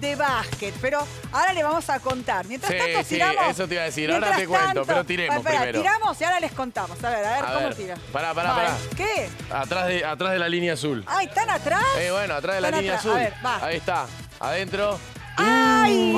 de básquet. Pero ahora le vamos a contar. Mientras tanto, sí, tiramos. eso te iba a decir. Ahora te cuento, pero tiremos primero. Tiramos y ahora les contamos. A ver, ¿cómo tira? Pará. ¿Qué? Atrás de la línea azul. Ay, ¿están atrás? Bueno, atrás de la línea azul. A ver, va. Ahí está. Adentro. ¡Ay!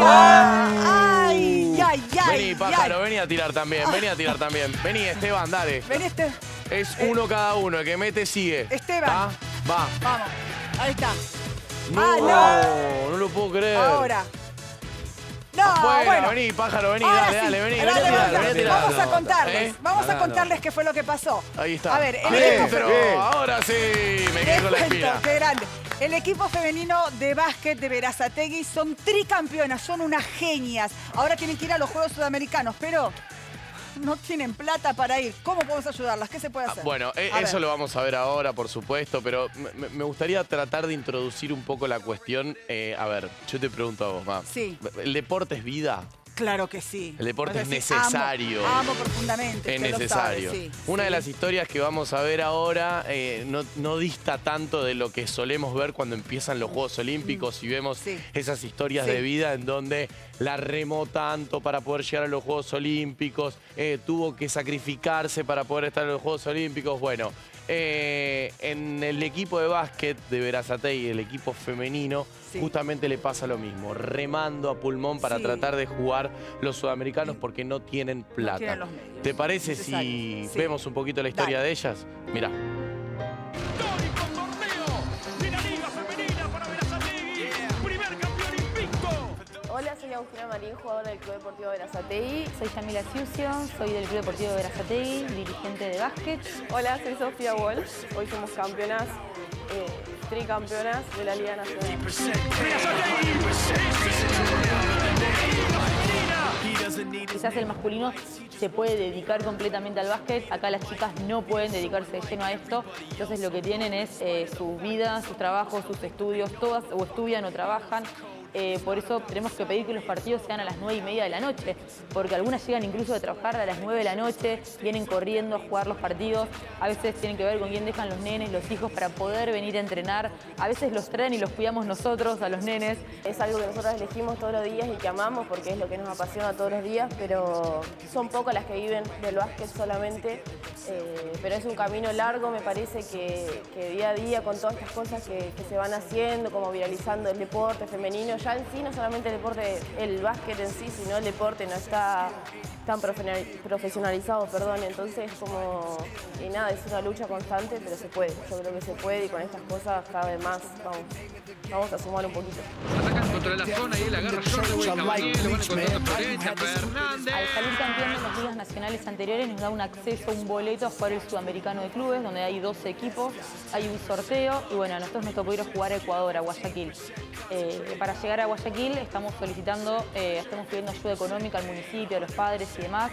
Vení, pájaro, vení a tirar también. Vení, Esteban, dale. Vení, Es uno cada uno. El que mete sigue. Esteban. Va. Vamos. Ahí está. No lo puedo creer. Ahora. No, bueno. Vení, pájaro, vení, Ahora dale, vení Dale, a tirar. Vamos a contarles qué fue lo que pasó. Ahí está. A ver, el equipo ahora sí, me quedé con la espina. Qué grande. El equipo femenino de básquet de Berazategui son tricampeonas, son unas genias. Ahora tienen que ir a los Juegos Sudamericanos, pero no tienen plata para ir. ¿Cómo podemos ayudarlas? ¿Qué se puede hacer? Bueno, eso lo vamos a ver ahora, por supuesto, pero me gustaría tratar de introducir un poco la cuestión. A ver, yo te pregunto a vos, Ma. Sí. ¿El deporte es vida? Claro que sí. El deporte es necesario. Amo profundamente. Es necesario. Una de las historias que vamos a ver ahora no dista tanto de lo que solemos ver cuando empiezan los Juegos Olímpicos y vemos esas historias de vida en donde la remó tanto para poder llegar a los Juegos Olímpicos, tuvo que sacrificarse para poder estar en los Juegos Olímpicos. Bueno, en el equipo de básquet de Berazategui, el equipo femenino, justamente le pasa lo mismo, remando a pulmón para tratar de jugar los sudamericanos porque no tienen plata. No tienen los medios. ¿Te parece si vemos un poquito la historia de ellas? Mirá. Histórico torneo de la Liga Femenina para Berazategui, primer campeón invicto. Hola, soy Agustina Marín, jugadora del Club Deportivo Berazategui. Soy Yamila Ciusio, soy del Club Deportivo Berazategui, dirigente de básquet. Hola, soy Sofía Wolf. Hoy somos campeonas, tricampeonas de la Liga Nacional. Quizás el masculino se puede dedicar completamente al básquet. Acá las chicas no pueden dedicarse de lleno a esto. Entonces lo que tienen es su vida, sus trabajos, sus estudios. Todas o estudian o trabajan. Por eso tenemos que pedir que los partidos sean a las 9:30 de la noche, porque algunas llegan incluso a trabajar a las 9 de la noche, vienen corriendo a jugar los partidos, a veces tienen que ver con quién dejan los nenes, los hijos para poder venir a entrenar, a veces los traen y los cuidamos nosotros a los nenes. Es algo que nosotros elegimos todos los días y que amamos porque es lo que nos apasiona todos los días, pero son pocas las que viven del básquet solamente, pero es un camino largo, me parece que día a día con todas estas cosas que se van haciendo, como viralizando el deporte femenino, ya en sí, no solamente el deporte, el básquet en sí, sino el deporte no está tan profesionalizado, entonces como, y nada, es una lucha constante, pero se puede, yo creo que se puede y con estas cosas cada vez más vamos a sumar un poquito. Atacan contra la zona y él agarra Jorge Caballero, lo van encontrando Florencia, Fernández. Al salir campeón en las ligas nacionales anteriores nos da un acceso, un boleto a jugar el Sudamericano de Clubes, donde hay 12 equipos, hay un sorteo y bueno, a nosotros nos tocó ir a jugar a Ecuador, a Guayaquil. Para llegar a Guayaquil estamos pidiendo ayuda económica al municipio, a los padres y demás,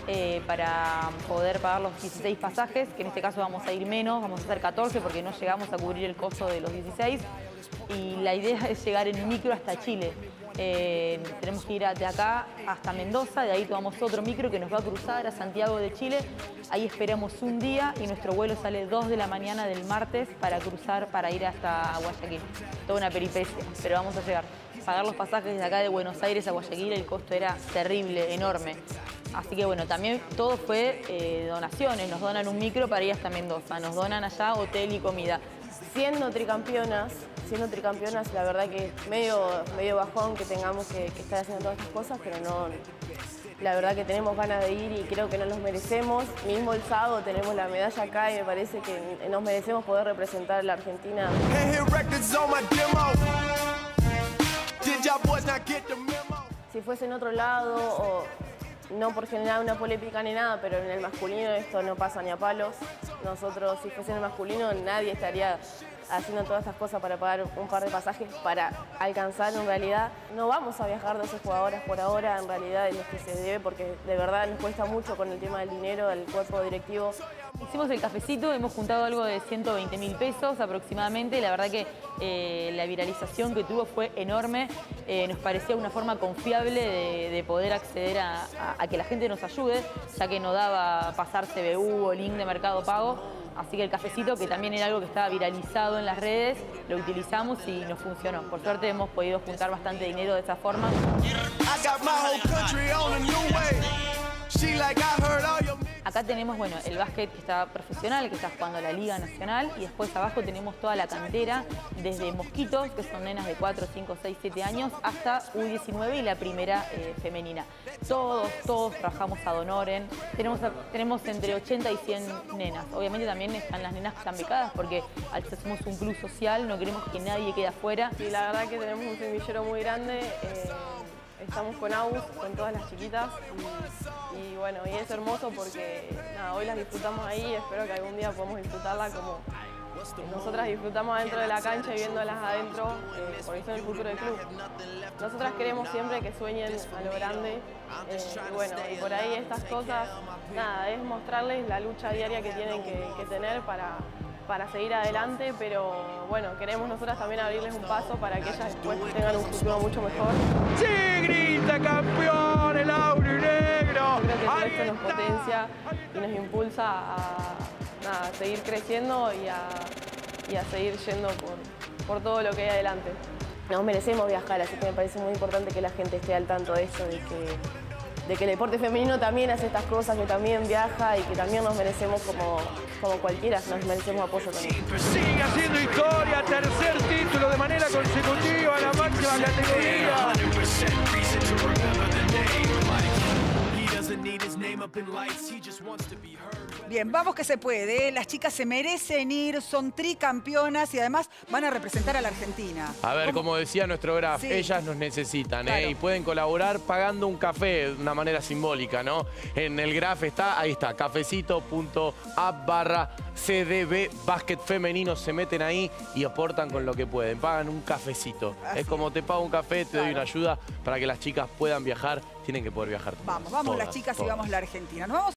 para poder pagar los 16 pasajes, que en este caso vamos a ir menos, vamos a hacer 14 porque no llegamos a cubrir el costo de los 16. Y la idea es llegar en micro hasta Chile. Tenemos que ir de acá hasta Mendoza, de ahí tomamos otro micro que nos va a cruzar a Santiago de Chile. Ahí esperamos un día y nuestro vuelo sale 2 de la mañana del martes para cruzar, para ir hasta Guayaquil. Toda una peripecia, pero vamos a llegar. Pagar los pasajes de acá de Buenos Aires a Guayaquil, el costo era terrible, enorme. Así que bueno, también todo fue donaciones. Nos donan un micro para ir hasta Mendoza, nos donan allá hotel y comida. Siendo tricampeonas, la verdad que es medio bajón que tengamos que estar haciendo todas estas cosas, pero no, la verdad que tenemos ganas de ir y creo que nos los merecemos. Mismo el sábado tenemos la medalla acá y me parece que nos merecemos poder representar a la Argentina. Si fuese en otro lado, o no por generar una polémica ni nada, pero en el masculino esto no pasa ni a palos. Nosotros, si fuese en el masculino, nadie estaría haciendo todas estas cosas para pagar un par de pasajes para alcanzar en realidad. No vamos a viajar 12 jugadoras por ahora, en realidad es lo que se debe, porque de verdad nos cuesta mucho con el tema del dinero, del cuerpo directivo. Hicimos el cafecito, hemos juntado algo de 120.000 pesos aproximadamente. La verdad que la viralización que tuvo fue enorme. Nos parecía una forma confiable de poder acceder a que la gente nos ayude, ya que no daba pasar CBU o link de Mercado Pago. Así que el cafecito, que también era algo que estaba viralizado en las redes, lo utilizamos y nos funcionó. Por suerte hemos podido juntar bastante dinero de esa forma. Acá tenemos, bueno, el básquet que está profesional, que está jugando la Liga Nacional, y después abajo tenemos toda la cantera, desde Mosquitos, que son nenas de 4, 5, 6, 7 años, hasta U19 y la primera femenina. Todos trabajamos ad honorem. Tenemos entre 80 y 100 nenas. Obviamente también están las nenas que están becadas, porque al ser somos un club social, no queremos que nadie quede afuera. Y la verdad que tenemos un semillero muy grande. Estamos con AUS, con todas las chiquitas y bueno, y es hermoso porque nada, hoy las disfrutamos ahí y espero que algún día podamos disfrutarla como nosotras disfrutamos adentro de la cancha y viéndolas adentro, porque son el futuro del club. Nosotras queremos siempre que sueñen a lo grande y bueno, y por ahí estas cosas, nada, es mostrarles la lucha diaria que tienen que tener para seguir adelante, pero bueno, queremos nosotras también abrirles un paso para que ellas después tengan un futuro mucho mejor. ¡Sí, grita campeón, el auro y negro! Yo creo que todo esto nos potencia y nos impulsa a seguir creciendo y a seguir yendo por todo lo que hay adelante. Nos merecemos viajar, así que me parece muy importante que la gente esté al tanto de eso, de que el deporte femenino también hace estas cosas, que también viaja y que también nos merecemos como cualquiera, nos merecemos apoyo también. Sigue haciendo historia, tercer título de manera consecutiva a la máxima categoría. Bien, vamos que se puede, ¿eh? Las chicas se merecen ir, son tricampeonas y además van a representar a la Argentina. A ver, como decía nuestro graf, Sí. ellas nos necesitan, Claro. y pueden colaborar pagando un café de una manera simbólica, ¿no? En el graf está, ahí está, cafecito.app/CDB Básquet Femenino. Se meten ahí y aportan con lo que pueden. Pagan un cafecito. Así Es como te pago un café, te doy Claro. una ayuda para que las chicas puedan viajar. Tienen que poder viajar. Vamos todas, las chicas y todas. vamos la Argentina. Nos vamos